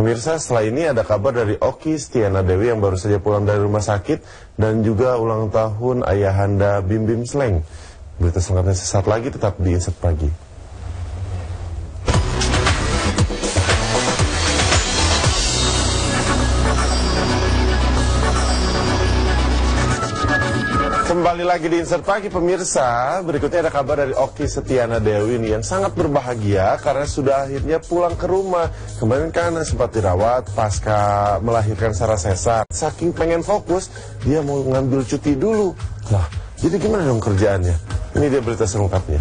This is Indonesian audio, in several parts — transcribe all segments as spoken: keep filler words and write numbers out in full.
Pemirsa, setelah ini ada kabar dari Oki Stiana Dewi yang baru saja pulang dari rumah sakit dan juga ulang tahun ayahanda Bim Bim Sleng. Berita selengkapnya sesaat lagi, tetap di Insert Pagi. Kembali lagi di Insert Pagi, pemirsa. Berikutnya ada kabar dari Oki Stiana Dewi nih, yang sangat berbahagia karena sudah akhirnya pulang ke rumah. Kemarin kan sempat dirawat pasca melahirkan secara sesar. Saking pengen fokus, dia mau ngambil cuti dulu. Lah, jadi gimana dong kerjaannya? Ini dia berita selengkapnya.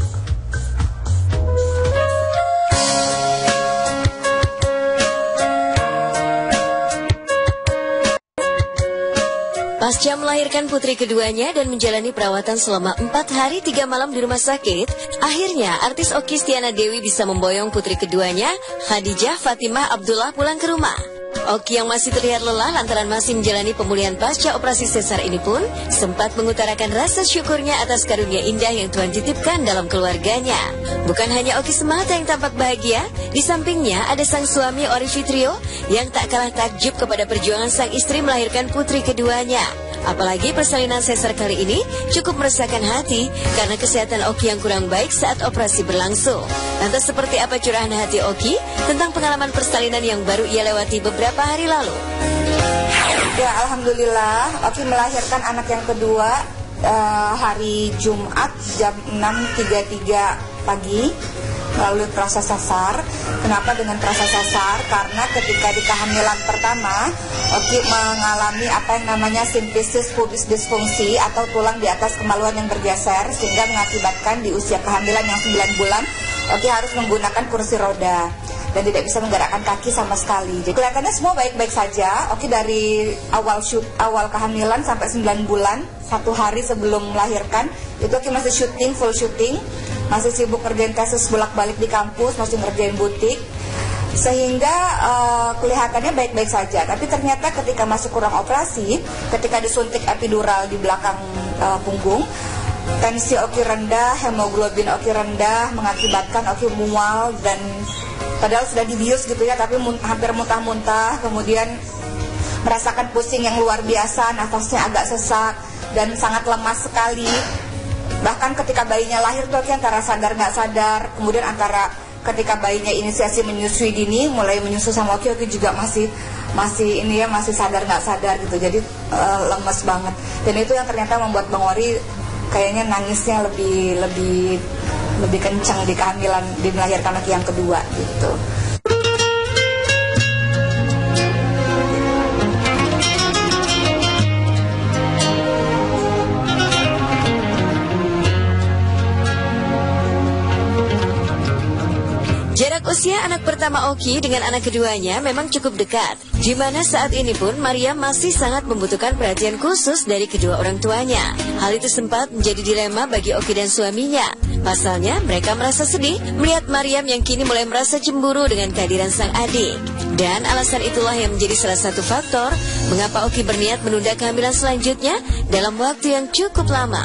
Pasca melahirkan putri keduanya dan menjalani perawatan selama empat hari tiga malam di rumah sakit, akhirnya artis Oki Stiana Dewi bisa memboyong putri keduanya, Khadijah Fatimah Abdullah, pulang ke rumah. Oki yang masih terlihat lelah lantaran masih menjalani pemulihan pasca operasi sesar ini pun sempat mengutarakan rasa syukurnya atas karunia indah yang Tuhan titipkan dalam keluarganya. Bukan hanya Oki semata yang tampak bahagia, di sampingnya ada sang suami Ori Fitrio yang tak kalah takjub kepada perjuangan sang istri melahirkan putri keduanya. Apalagi persalinan sesar kali ini cukup meresahkan hati karena kesehatan Oki yang kurang baik saat operasi berlangsung. Lantas seperti apa curahan hati Oki tentang pengalaman persalinan yang baru ia lewati beberapa hari lalu? Ya, alhamdulillah Oki melahirkan anak yang kedua uh, hari Jumat jam enam tiga puluh tiga pagi melalui proses sesar. Kenapa dengan proses sesar? Karena ketika di kehamilan pertama, Oki mengalami apa yang namanya simfisis pubis disfungsi atau tulang di atas kemaluan yang bergeser, sehingga mengakibatkan di usia kehamilan yang sembilan bulan, Oki harus menggunakan kursi roda dan tidak bisa menggerakkan kaki sama sekali. Jadi kelihatannya semua baik-baik saja. Oki dari awal shoot, awal kehamilan sampai sembilan bulan, satu hari sebelum melahirkan, itu Oki masih syuting, full syuting, masih sibuk ngerjain kasus bolak-balik di kampus, masih ngerjain butik, sehingga uh, kelihatannya baik-baik saja. Tapi ternyata ketika masuk ruang operasi, ketika disuntik epidural di belakang uh, punggung, tensi Oki rendah, hemoglobin Oki rendah, mengakibatkan Oki mual dan padahal sudah dibius gitu ya, tapi mun- hampir muntah-muntah, kemudian merasakan pusing yang luar biasa, nafasnya agak sesak dan sangat lemas sekali. Bahkan ketika bayinya lahir tuh Oki antara sadar nggak sadar, kemudian antara ketika bayinya inisiasi menyusui dini, mulai menyusu sama Oki, Oki juga masih masih ini ya masih sadar nggak sadar gitu, jadi uh, lemes banget. Dan itu yang ternyata membuat Bang Ori kayaknya nangisnya lebih lebih lebih kencang di kehamilan, di melahirkan Oki yang kedua gitu. Jarak usia anak pertama Oki dengan anak keduanya memang cukup dekat, di mana saat ini pun Mariam masih sangat membutuhkan perhatian khusus dari kedua orang tuanya. Hal itu sempat menjadi dilema bagi Oki dan suaminya. Pasalnya, mereka merasa sedih melihat Mariam yang kini mulai merasa cemburu dengan kehadiran sang adik. Dan alasan itulah yang menjadi salah satu faktor mengapa Oki berniat menunda kehamilan selanjutnya dalam waktu yang cukup lama.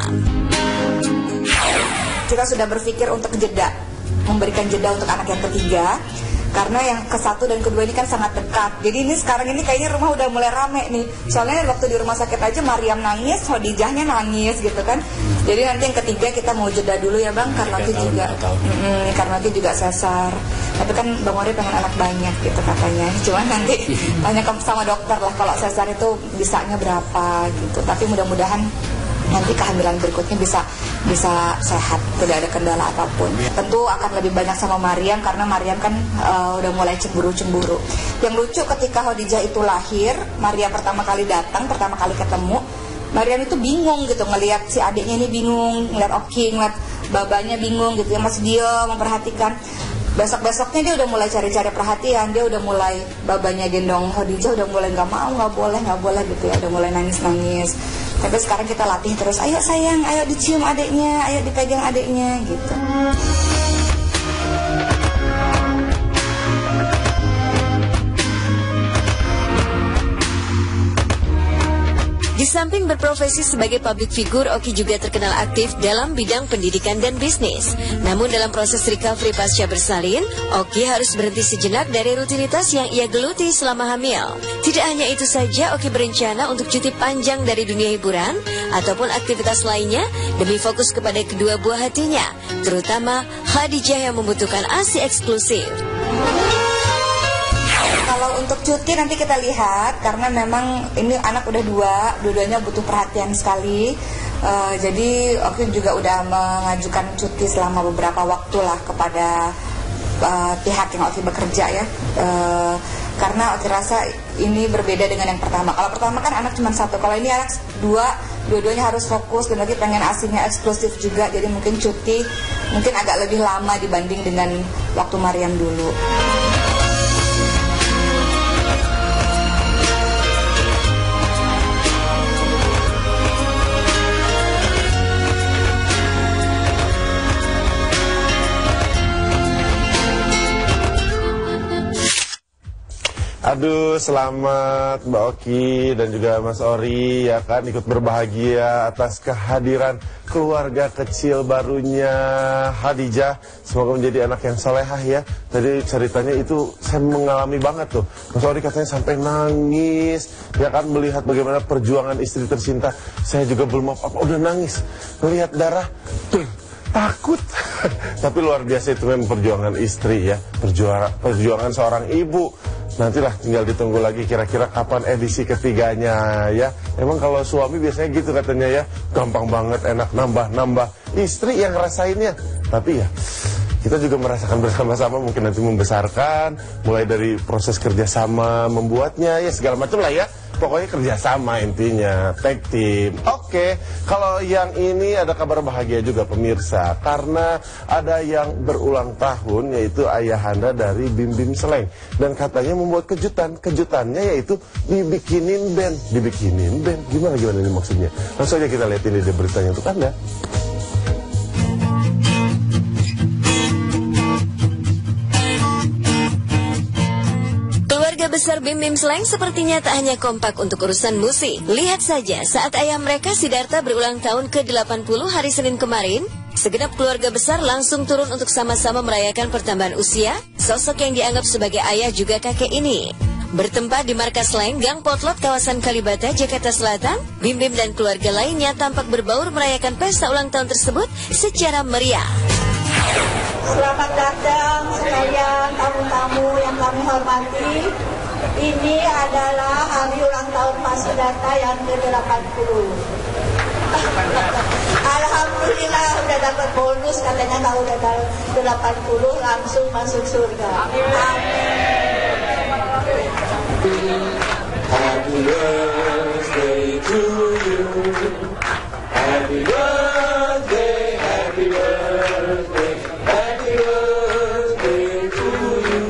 Kita sudah berpikir untuk jeda, memberikan jeda untuk anak yang ketiga, karena yang ke satu dan kedua ini kan sangat dekat. Jadi ini sekarang ini kayaknya rumah udah mulai rame nih. Soalnya waktu di rumah sakit aja Mariam nangis, Khadijahnya nangis gitu kan. Jadi nanti yang ketiga kita mau jeda dulu ya Bang, karena nanti juga mm, karena nanti juga sesar. Tapi kan Bang Ori pengen anak banyak gitu katanya. Cuman nanti tanya sama dokter lah kalau sesar itu bisanya berapa gitu. Tapi mudah-mudahan nanti kehamilan berikutnya bisa bisa sehat, tidak ada kendala apapun. Tentu akan lebih banyak sama Mariam karena Mariam kan uh, udah mulai cemburu-cemburu. Yang lucu ketika Khadijah itu lahir, Mariam pertama kali datang, pertama kali ketemu, Mariam itu bingung gitu ngelihat si adiknya ini bingung, ngelihat Oki, ngelihat babanya bingung gitu ya, masih dia memperhatikan. Besok-besoknya dia udah mulai cari-cari perhatian, dia udah mulai babanya gendong Khadijah, udah mulai nggak mau, nggak boleh, nggak boleh gitu ya, udah mulai nangis-nangis. Tapi sekarang kita latih terus, ayo sayang, ayo dicium adiknya, ayo dipegang adiknya gitu. Di Di samping berprofesi sebagai public figure, Oki juga terkenal aktif dalam bidang pendidikan dan bisnis. Namun dalam proses recovery pasca bersalin, Oki harus berhenti sejenak dari rutinitas yang ia geluti selama hamil. Tidak hanya itu saja, Oki berencana untuk cuti panjang dari dunia hiburan ataupun aktivitas lainnya demi fokus kepada kedua buah hatinya, terutama Khadijah yang membutuhkan ASI eksklusif. Kalau untuk cuti nanti kita lihat, karena memang ini anak udah dua, dua-duanya butuh perhatian sekali. Uh, jadi Oki juga udah mengajukan cuti selama beberapa waktu lah kepada uh, pihak yang Oki bekerja ya. Uh, karena Oki rasa ini berbeda dengan yang pertama. Kalau pertama kan anak cuma satu, kalau ini anak dua, dua-duanya harus fokus dan Oki pengen asinya eksklusif juga. Jadi mungkin cuti mungkin agak lebih lama dibanding dengan waktu Mariam dulu. Aduh, selamat Mbak Oki dan juga Mas Ori ya kan, ikut berbahagia atas kehadiran keluarga kecil barunya Khadijah. Semoga menjadi anak yang solehah ya. Tadi ceritanya itu saya mengalami banget tuh. Mas Ori katanya sampai nangis ya kan, melihat bagaimana perjuangan istri tercinta. Saya juga belum apa-apa udah nangis melihat darah tuh. Takut. Tapi luar biasa itu memang perjuangan istri ya, perjuangan, perjuangan seorang ibu. Nantilah tinggal ditunggu lagi kira-kira kapan edisi ketiganya ya. Emang kalau suami biasanya gitu katanya ya, gampang banget, enak, nambah-nambah. Istri yang ngerasainnya. Tapi ya kita juga merasakan bersama-sama, mungkin nanti membesarkan, mulai dari proses kerjasama membuatnya ya segala macam lah ya. Pokoknya kerjasama intinya, tag team. Oke, kalau yang ini ada kabar bahagia juga pemirsa, karena ada yang berulang tahun, yaitu ayahanda dari Bim Bim Sleng. Dan katanya membuat kejutan, kejutannya yaitu dibikinin band. Dibikinin band, gimana-gimana ini maksudnya? Langsung aja kita lihat ini di beritanya untuk Anda. Besar Bim Bim Sleng sepertinya tak hanya kompak untuk urusan musik. Lihat saja saat ayah mereka Sidarta berulang tahun ke delapan puluh hari Senin kemarin, segenap keluarga besar langsung turun untuk sama-sama merayakan pertambahan usia sosok yang dianggap sebagai ayah juga kakek ini. Bertempat di markas Sleng, Gang Potlot, kawasan Kalibata, Jakarta Selatan, Bim Bim dan keluarga lainnya tampak berbaur merayakan pesta ulang tahun tersebut secara meriah. Selamat datang sekalian tamu-tamu yang kami hormati. Ini adalah hari ulang tahun Pak Sidarta yang ke delapan puluh. Alhamdulillah udah dapat bonus, katanya kalau udah delapan puluh langsung masuk surga. Amin. Happy birthday to you. Happy birthday, happy birthday, happy birthday to you.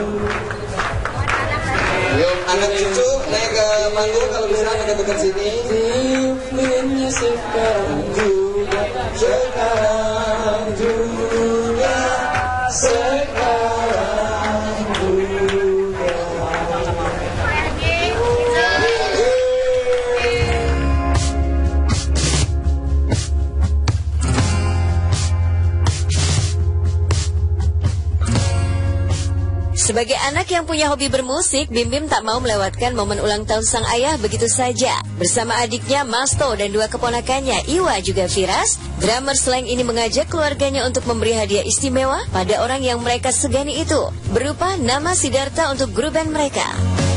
Yuk, anak cucu naik ke panggung kalau bisa naik dekat sini. Diulinnya sekarang juga, sekarang juga, sekarang juga. Sebagai anak yang punya hobi bermusik, Bim Bim tak mau melewatkan momen ulang tahun sang ayah begitu saja. Bersama adiknya Masto dan dua keponakannya Iwa juga Firas, drummer Sleng ini mengajak keluarganya untuk memberi hadiah istimewa pada orang yang mereka segani itu, berupa nama Sidarta untuk grup band mereka.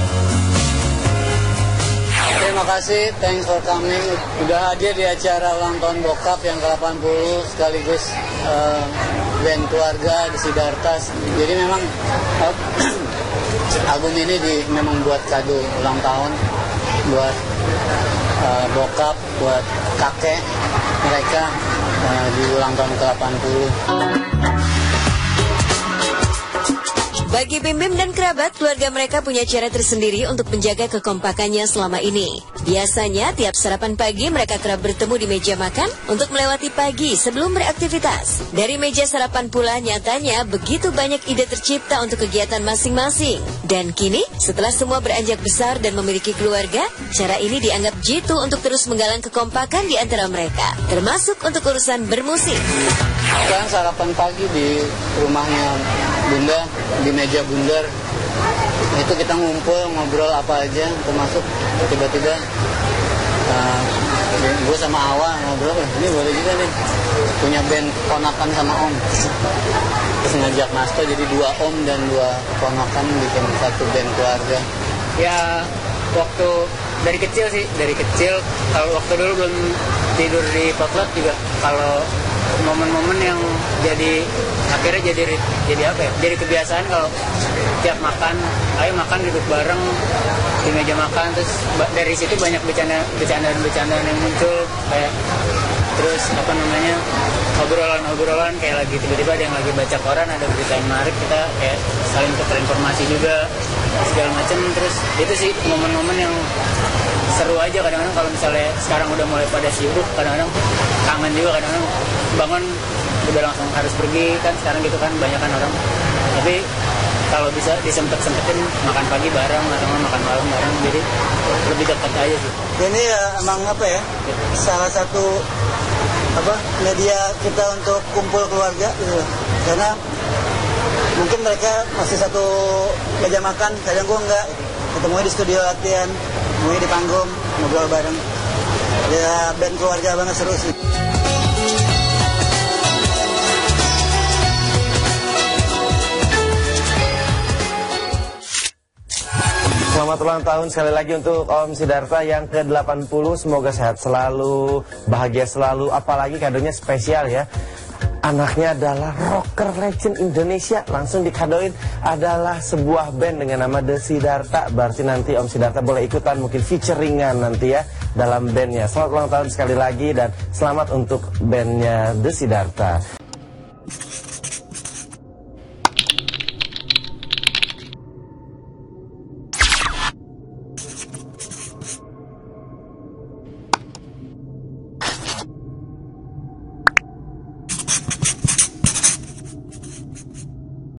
Terima kasih, thanks for coming. Udah hadir di acara ulang tahun bokap yang ke delapan puluh sekaligus uh, band keluarga di Sidarta. Jadi memang uh, album ini di, memang buat kado ulang tahun buat uh, bokap, buat kakek mereka uh, di ulang tahun ke delapan puluh. Bagi Bim Bim dan kerabat, keluarga mereka punya cara tersendiri untuk menjaga kekompakannya selama ini. Biasanya tiap sarapan pagi mereka kerap bertemu di meja makan untuk melewati pagi sebelum beraktivitas. Dari meja sarapan pula nyatanya begitu banyak ide tercipta untuk kegiatan masing-masing. Dan kini setelah semua beranjak besar dan memiliki keluarga, cara ini dianggap jitu untuk terus menggalang kekompakan di antara mereka, termasuk untuk urusan bermusik. Sekarang sarapan pagi di rumahnya Bunda, di meja bundar, itu kita ngumpul, ngobrol apa aja, termasuk tiba-tiba uh, gue sama Awa ngobrol, ini boleh juga nih, punya band ponakan sama Om. Terus ngajak Masto, jadi dua Om dan dua ponakan bikin satu band keluarga. Ya, waktu dari kecil sih, dari kecil, kalau waktu dulu belum tidur di potlot juga, kalau momen-momen yang jadi akhirnya jadi jadi apa ya? Jadi kebiasaan kalau tiap makan, ayo makan duduk bareng di meja makan, terus dari situ banyak bercanda bercandaan-bercandaan yang muncul, kayak terus apa namanya obrolan-obrolan kayak lagi tiba-tiba ada yang lagi baca koran, ada berita yang menarik, kita kayak saling tukar informasi juga segala macam. Terus itu sih momen-momen yang seru aja. Kadang-kadang kalau misalnya sekarang udah mulai pada sibuk, kadang-kadang kangen juga, kadang-kadang bangun udah langsung harus pergi kan sekarang gitu kan, banyak kan orang. Tapi kalau bisa disempet-sempetin makan pagi bareng atau makan malam bareng, jadi lebih dekat aja sih. Ini ya emang apa ya, salah satu apa media kita untuk kumpul keluarga gitu. Karena mungkin mereka masih satu meja makan, kadang gue enggak, ketemunya di studio latihan, ketemunya di panggung, ngobrol bareng. Ya band keluarga banget, seru sih. Selamat ulang tahun sekali lagi untuk Om Sidarta yang ke delapan puluh. Semoga sehat selalu, bahagia selalu. Apalagi kadonya spesial ya. Anaknya adalah rocker legend Indonesia. Langsung dikadoin adalah sebuah band dengan nama The Sidarta. Berarti nanti Om Sidarta boleh ikutan, mungkin featuringan nanti ya dalam bandnya. Selamat ulang tahun sekali lagi dan selamat untuk bandnya The Sidarta.